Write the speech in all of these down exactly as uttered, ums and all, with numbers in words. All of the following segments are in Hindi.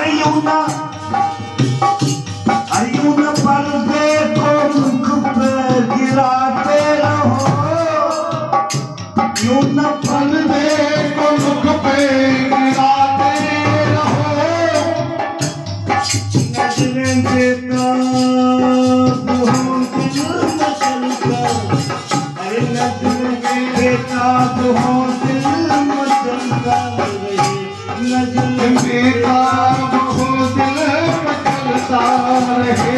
अरे यूं ना अरे यूं ना पर्दे को मुख पे गिराते रहो, यूं ना पर्दे को मुख पे गिराते रहो। नजरें बेताब हो दिल मचल कर, अरे नजरें बेताब हो दिल मचल कर रहे, नजरें बेताब हो दिल मचलता रहे।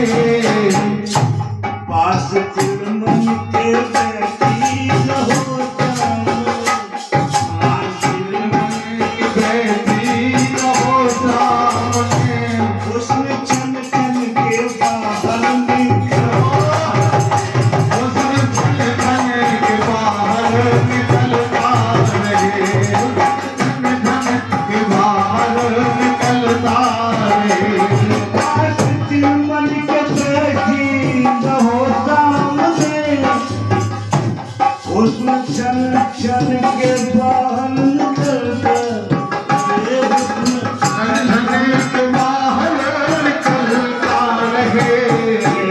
पास चिलमन के बैठी रहो जानो, पास चिलमन के बैठी रहो जाने, उसने छन छन के बाहर निकलो, उसने छन छन के बाहर निकलता रहे, छन छन के बाहर निकलता रहे। पास चिलमन के बैठी रहो सामने, उसमें छन छन के बाहर निकलता रहे, उसमें छन छन के बाहर निकलता रहे। ये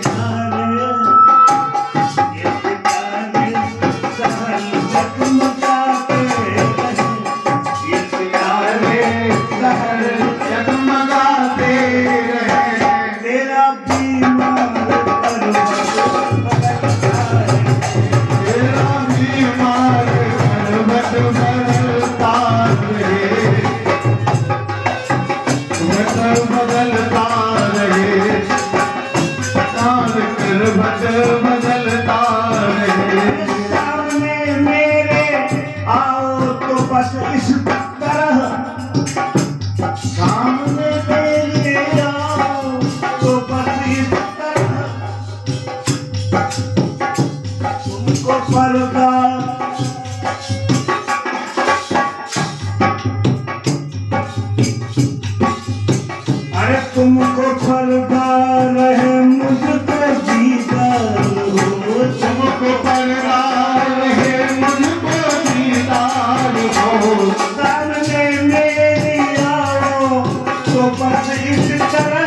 सितारे सहल जगमगाते रहे, ये सितारे सहल जगमगाते रहे। तेरा बीमार पर्वत बदलता रहे, तेरा बीमार पर्वत बदलता रहे, पर्वत बदलता रहे, तार पर्वत बदलता रहे। सामने मेरे आओ तो बस इस तरह, सामने मेरे आओ तो बस इस तरह, तुमको पर्दा अरे तुमको पर्दा रहे मुझको दीदार हो, तुमको पर्दा रहे मुझको दीदार हो। सामने मेरे आओ तो बस इस तरह,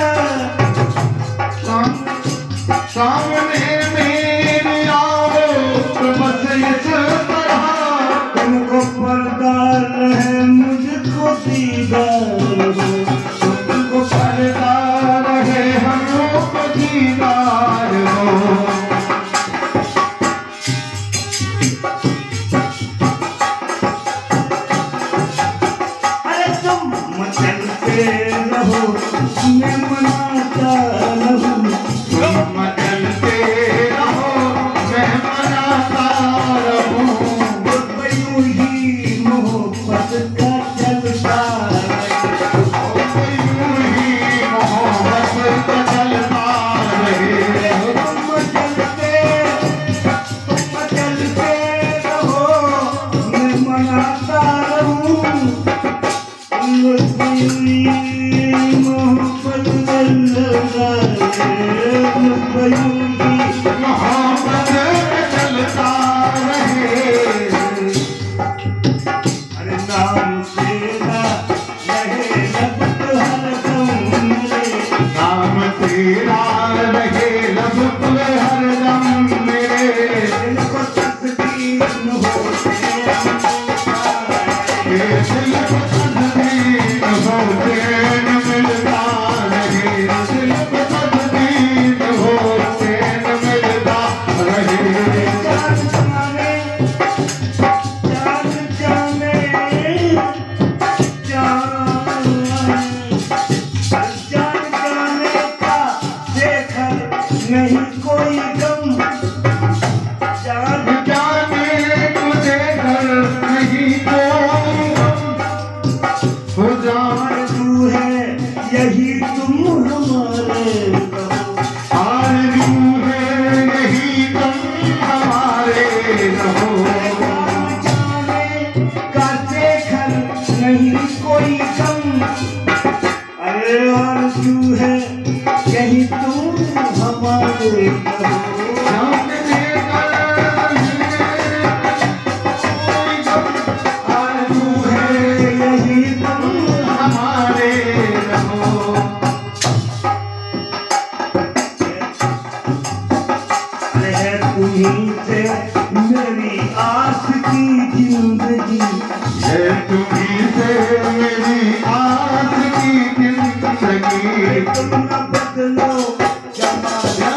साम- सामने मेरे आओ तो बस इस तरह, तुमको पर्दा रहे मुझको दीदार हो, तुमको पर्दा रहे हमको दीदार हो। अरे तुम मचलते रहो मैं मनाता रहूं, तुम मचलते रहो मैं मनाता रहूं। यूं ही मोहब्बत का चलता रहे, यूं ही मोहब्बत का चलता रहे। तुम मचलते तुम मचलते रहो मैं मनाता रहूं, मोहब्बत चलता रहे, मोहब्बत चलता रहे। अरे नाम तेरा रहे लब पे हरदम मेरे, नाम तेरा रहे लब पे हरदम मेरे। इनको तस्कीन हो चैन मिलता रहे, दिल को तस्कीन हो चैन मिलता रहे, दिल को तस्कीन हो चैन मिलता रहे। जान जाने जान जाने जान जान जाने का देखा नहीं कोई गम, जान जाने को देखा नहीं कोई गम। हो जान तू है यही तुम हमारे कहो, आरज़ू है यही तुम हमारे रहो। जाने का देखा नहीं कोई गम, अरे आरज़ू है यही तुम हमारे कहो। जाने का आरज़ू है यही तुम हमारे रहो। सकी तुम न बदलो जमाना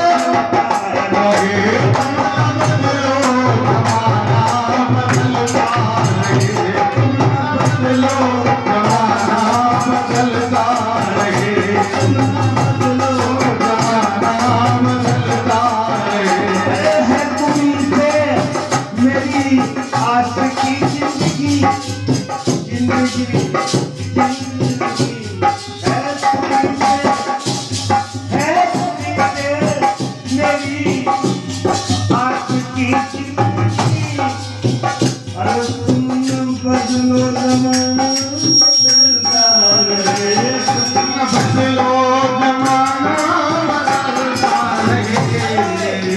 रहे, तुम न बदलो जमाना बदलता रहे, तुम न बदलो जमाना बदलता रहे, तुम न बदलो जमाना बदलता रहे। है तुमसे मेरी आस की जिंदगी जिंदगी जिंदगी है तुमसे है तुमसे मेरी आस की जिंदगी और तुम न बदलो जमाना बदलता रहे तुम न बदलो जमाना बदलता रहे।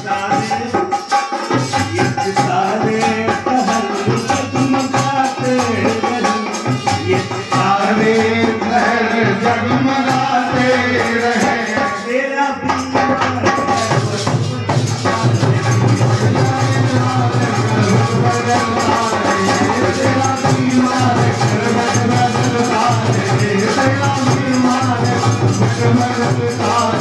सारे कहल जगमगाते ये सारे घर जगमगाते रहे, तेरा बदलता रहे, तेरा बीमार घर बदलता रहे, तेरा बीमार घर बदलता